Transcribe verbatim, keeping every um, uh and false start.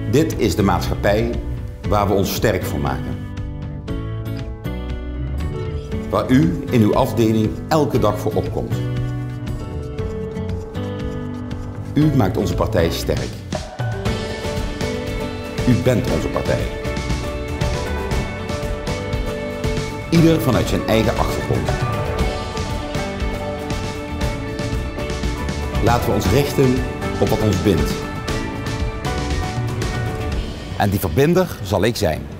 Dit is de maatschappij waar we ons sterk voor maken. Waar u in uw afdeling elke dag voor opkomt. U maakt onze partij sterk. U bent onze partij. Ieder vanuit zijn eigen achtergrond. Laten we ons richten op wat ons bindt. En die verbinder zal ik zijn.